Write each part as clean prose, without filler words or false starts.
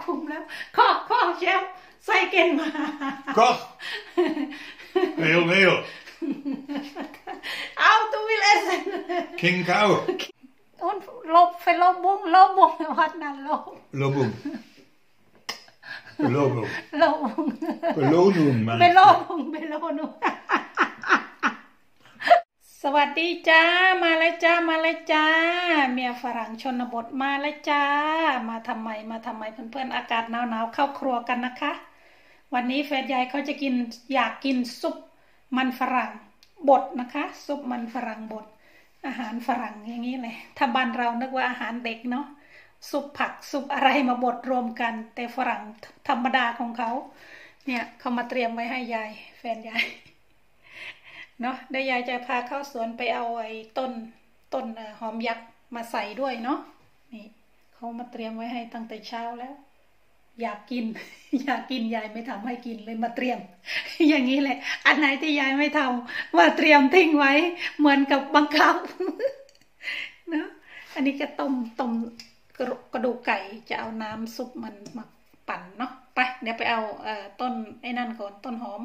คุมแล้วข้อเชฟใส่เกณฑ์มา Koch heel เอาตัววิเลส King Cow ต้นลบไปลบบุ้งวัดนั้นลบ Lobung ไปโลนุนสวัสดีจ้ามาเลยจ้าเมียฝรั่งชนบทมาเลยจ้ามาทำไมเพื่อนๆอากาศหนาวเข้าครัวกันนะคะวันนี้แฟนยายเขาจะอยากกินซุปมันฝรั่งบดนะคะซุปมันฝรั่งบดอาหารฝรั่งอย่างนี้เลยถ้าบ้านเรานึกว่าอาหารเด็กเนาะซุปผักซุปอะไรมาบดรวมกันแต่ฝรั่งธรรมดาของเขาเนี่ยเขามาเตรียมไว้ให้ยายแฟนยายเนาะได้ยายจะพาเข้าสวนไปเอาไอ้ต้นหอมยักษ์มาใส่ด้วยเนาะนี่เขามาเตรียมไว้ให้ตั้งแต่เช้าแล้วอยากกินยายไม่ทำให้กินเลยมาเตรียมอย่างนี้แหละอันไหนที่ยายไม่ทำมาเตรียมทิ้งไว้เหมือนกับบังคับเนาะอันนี้ก็ต้มกระดูกไก่จะเอาน้ำซุปมันมาปั่นเนาะไปเดี๋ยวไปเอาต้นไอ้นั่นก่อนต้นหอม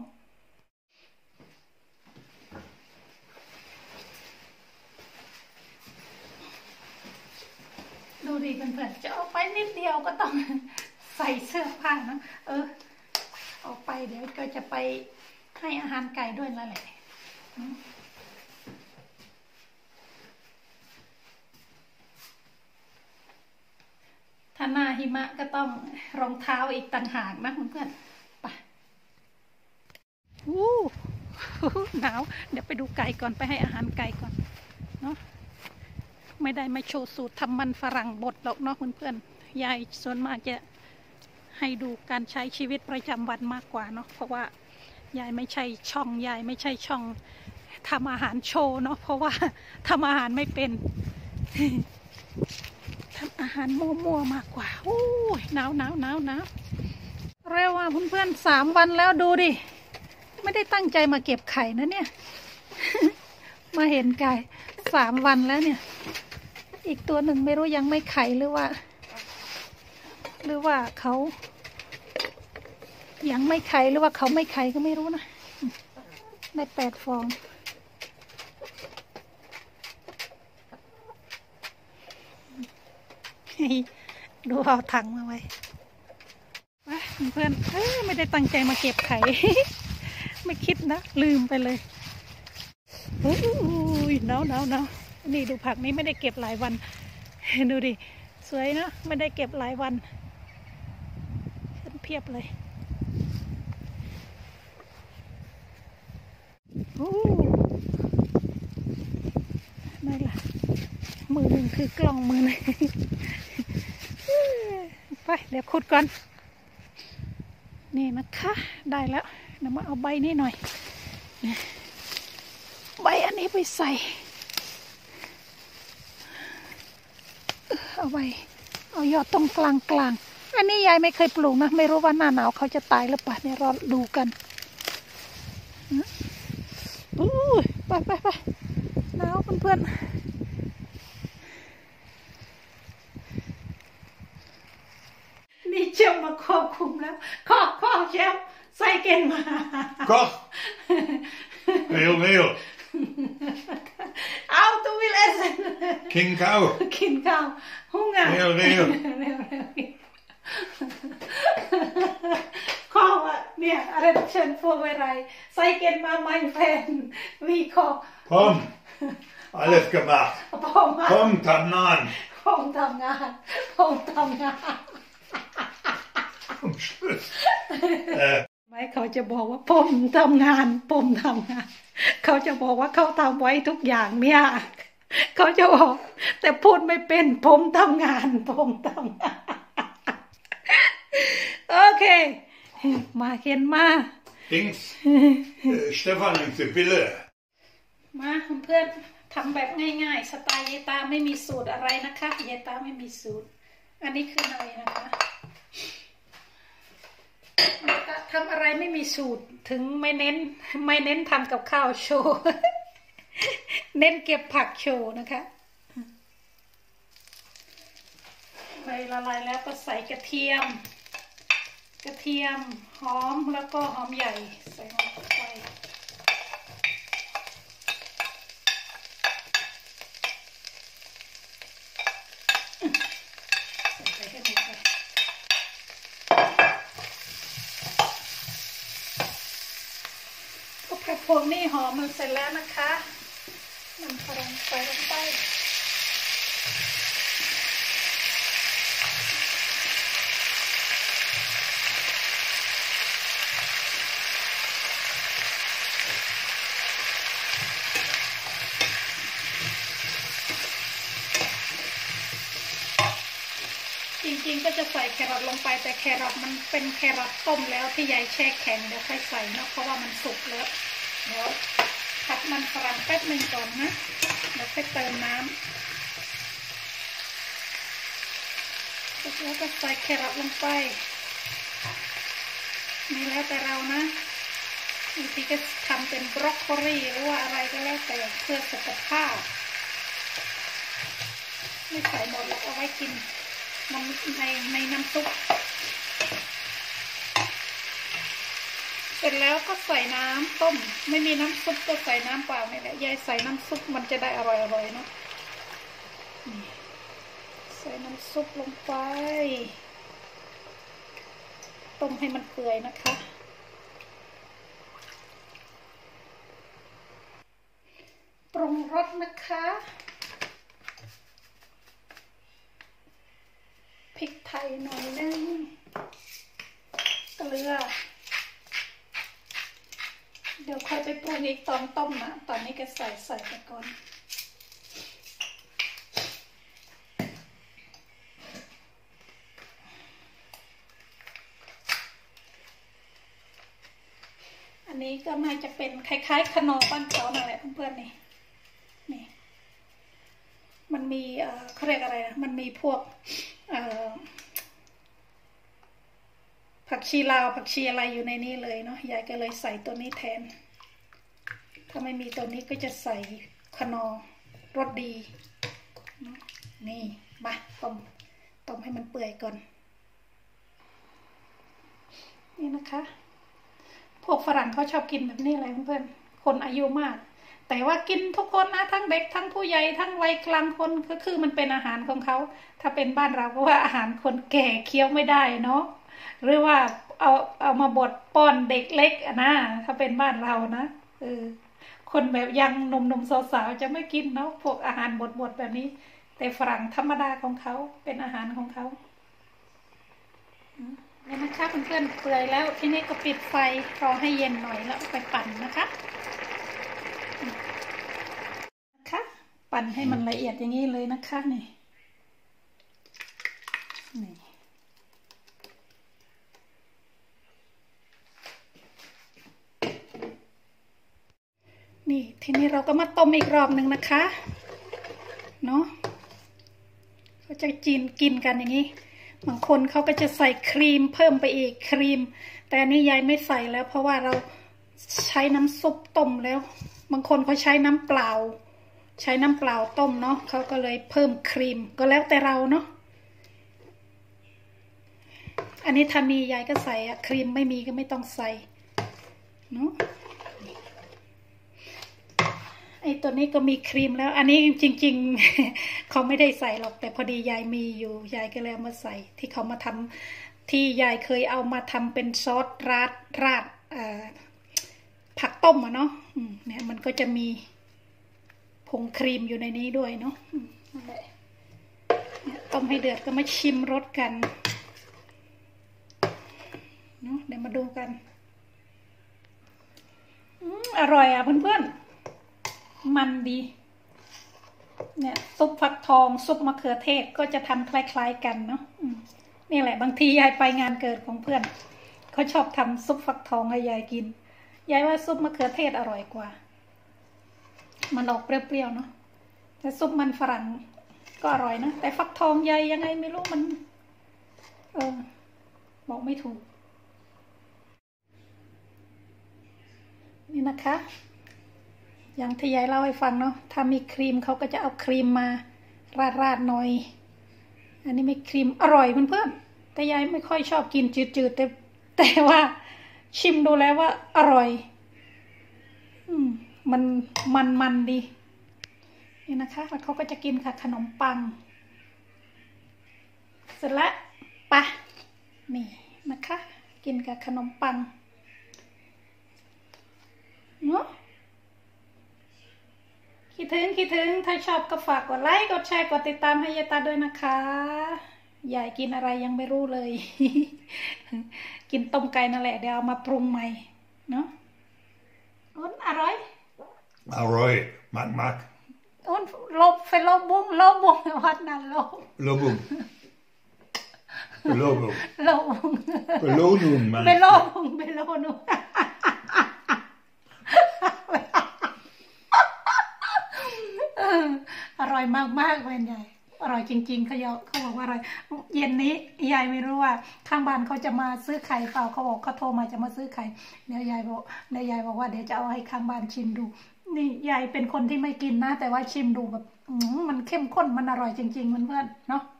ดูดิเพื่อนๆจะเอาไปนิดเดียวก็ต้องใส่เสื้อผ้านะเอาไปเดี๋ยวก็จะไปให้อาหารไก่ด้วยนั่นแหละถ้าหน้าหิมะก็ต้องรองเท้าอีกต่างหากนะเพื่อนๆไปหนาวเดี๋ยวไปดูไก่ก่อนไปให้อาหารไก่ก่อนเนาะไม่ได้มาโชว์สูตรทำมันฝรั่งบดหรอกเนาะเพื่อนๆยายส่วนมากจะให้ดูการใช้ชีวิตประจำวันมากกว่าเนาะเพราะว่ายายไม่ใช่ช่องทำอาหารโชว์เนาะเพราะว่าทำอาหารไม่เป็นทำอาหารมั่วๆมากกว่าโอ้ยหนาวเร็วอ่ะเพื่อนๆ3 วันแล้วดูดิไม่ได้ตั้งใจมาเก็บไข่นะเนี่ย มาเห็นไก่3 วันแล้วเนี่ยอีกตัวหนึ่งไม่รู้ยังไม่ไข่หรือว่าเขายังไม่ไข่หรือว่าเขาไม่ไข่ก็ไม่รู้นะได้8 ฟองดูเอาถังมาไว้เพื่อนไม่ได้ตั้งใจมาเก็บไข่ ไม่คิดนะลืมไปเลยโอ้ยหนาวนี่ดูผักนี้ไม่ได้เก็บหลายวันดูดิสวยนะไม่ได้เก็บหลายวันเพียบเลยโอ้ไม่ล่ะมือหนึ่งคือกล้องมือหนึ่งไปเดี๋ยวขุดก่อนนี่นะคะได้แล้วเดี๋ยวมาเอาใบนี้หน่อยใบอันนี้ไปใส่เอายอดตรงกลางอันนี้ยายไม่เคยปลูกนะไม่รู้ว่าหน้าหนาวเขาจะตายหรือเปล่าเนี่ยรอดูกันไปหนาวเพื่อนนี่เชฟมาควบคุมแล้วข้อเชฟใส่เกณฑ์มา Koch heel เอาตัววิเลส King Cow หุงอ่ะ heel ข้อเนี่ยอะไรเชิญพวกอะไรใส่เกณฑ์มาไม่แฟนวีข้อ Pom alles gemacht Pomทำงานไม่เขาจะบอกว่าผมทำงานเขาจะบอกว่าเขาทำไว้ทุกอย่างเนี่ยเขาจะบอกแต่พูดไม่เป็นผมทำงานโอเคมาเขียนมา Stefan und Sibylle มาเพื่อนทำแบบง่ายๆสไตล์ยายตาไม่มีสูตรอะไรนะคะยายตาไม่มีสูตรอันนี้คือเนยนะคะทำอะไรไม่มีสูตรถึงไม่เน้นทำกับข้าวโชว์ เน้นเก็บผักโชว์นะคะใบละลายแล้วก็ใส่กระเทียมกระเทียมหอมแล้วก็หอมใหญ่ใส่ลงไปพวกนี้หอมมันเสร็จแล้วนะคะมันฝรั่งใส่ลงไปจริงๆก็จะใส่แครอทลงไปแต่แครอทมันเป็นแครอทต้มแล้วที่ยายแช่แข็งเดี๋ยวค่อยใส่เนาะเพราะว่ามันสุกแล้วเดี๋ยวผัดมันฝรั่งแป๊บนึงก่อนนะแล้วค่อยเติมน้ำแล้วก็ใส่แครอทลงไปนี่แล้วแต่เรานะบางทีก็ทำเป็นบรอกโคลีหรือว่าอะไรก็แล้วแต่เพื่อสุขภาพไม่ใส่หมดแล้วเอาไว้กินในน้ำซุปเสร็จแล้วก็ใส่น้ำต้มไม่มีน้ำซุปก็ใส่น้ำเปล่านี่แหละยายใส่น้ำซุปมันจะได้อร่อยๆเนาะใส่น้ำซุปลงไปต้มให้มันเปื่อยนะคะปรุงรสนะคะพริกไทยหน่อยนึงเกลือเดี๋ยวค่อยไปปรุงอีกตอนต้มนะตอนนี้ก็ใส่ไปก่อนอันนี้ก็น่าจะเป็นคล้ายๆขนมบ้านเขานั่นแหละเพื่อนๆนี่มันมีเขาเรียกอะไรนะมันมีพวกผักชีลาวผักชีอะไรอยู่ในนี้เลยเนาะยายก็เลยใส่ตัวนี้แทนถ้าไม่มีตัวนี้ก็จะใส่ขนมรสดีนี่มาต้มให้มันเปื่อยก่อนนี่นะคะพวกฝรั่งเขาชอบกินแบบนี้เลยเพื่อนๆคนอายุมากแต่ว่ากินทุกคนนะทั้งเด็กทั้งผู้ใหญ่ทั้งวัยกลางคนก็คือมันเป็นอาหารของเขาถ้าเป็นบ้านเราก็ว่าอาหารคนแก่เคี้ยวไม่ได้เนาะหรือว่าเอามาบดป้อนเด็กเล็กนะถ้าเป็นบ้านเรานะคนแบบยังหนุ่มๆสาวๆจะไม่กินเนาะพวกอาหารบดแบบนี้แต่ฝรั่งธรรมดาของเขาเป็นอาหารของเขานี่นะคะเพื่อนๆเปื่อยแล้วทีนี้ก็ปิดไฟรอให้เย็นหน่อยแล้วไปปั่นนะคะปั่นให้มันละเอียดอย่างนี้เลยนะคะนี่ทีนี้เราก็มาต้มอีกรอบหนึ่งนะคะเนาะเขาจะกินกันอย่างนี้บางคนเขาก็จะใส่ครีมเพิ่มไปอีกครีมแต่อันนี้ยายไม่ใส่แล้วเพราะว่าเราใช้น้ำซุปต้มแล้วบางคนเขาใช้น้ำเปล่าต้มเนาะเขาก็เลยเพิ่มครีมก็แล้วแต่เราเนาะอันนี้ถ้ามียายก็ใส่ครีมไม่มีก็ไม่ต้องใส่เนาะไอตัวนี้ก็มีครีมแล้วอันนี้จริงๆเขาไม่ได้ใส่หรอกแต่พอดียายมีอยู่ยายก็เลยเอามาใส่ที่เขามาทำที่ยายเคยเอามาทำเป็นซอสราดผักต้มอะเนาะเนี่ยมันก็จะมีผงครีมอยู่ในนี้ด้วยเนาะนั่นแหละต้มให้เดือดก็มาชิมรสกันเนาะเดี๋ยวมาดูกันอร่อยอ่ะเพื่อนๆมันดีเนี่ยซุปฟักทองซุปมะเขือเทศก็จะทำคล้ายๆกันเนาะนี่แหละบางทียายไปงานเกิดของเพื่อนเขาชอบทำซุปฟักทองให้ยายกินยายว่าซุปมะเขือเทศอร่อยกว่ามันออกเปรี้ยวๆเนาะแต่ซุปมันฝรั่งก็อร่อยนะแต่ฟักทองยายยังไงไม่รู้มันบอกไม่ถูกนี่นะคะอย่างที่ยายเล่าให้ฟังเนาะถ้ามีครีมเขาก็จะเอาครีมมาราดหน่อยอันนี้ไม่ครีมอร่อยเพื่อนๆแต่ยายไม่ค่อยชอบกินจืดๆแต่ว่าชิมดูแล้วว่าอร่อยมันดีนี่นะคะแล้วเขาก็จะกินค่ะขนมปังเสร็จแล้วปะนี่นะคะกินกับขนมปังเนาะคิดถึงถ้าชอบก็ฝากกดไลค์กดแชร์กดติดตามให้ยายตาด้วยนะคะยายกินอะไรยังไม่รู้เลย กินต้มไก่นั่นแหละเดี๋ยวเอามาปรุงใหม่เนาะอร่อยมักลบบุ้งวัดนั้นลบบุ้งมันเบโลนูอร่อยมากเป็นใหญ่อร่อยจริงๆเขาบอกว่าอร่อยเย็นนี้ยายไม่รู้ว่าข้างบ้านเขาจะมาซื้อไข่เปล่าเขาบอกเขาโทรมาจะมาซื้อไข่เดี๋ยวยายบอกว่าเดี๋ยวจะเอาให้ข้างบ้านชิมดูนี่ยายเป็นคนที่ไม่กินนะแต่ว่าชิมดูแบบมันเข้มข้นมันอร่อยจริงๆเพื่อนๆเนาะ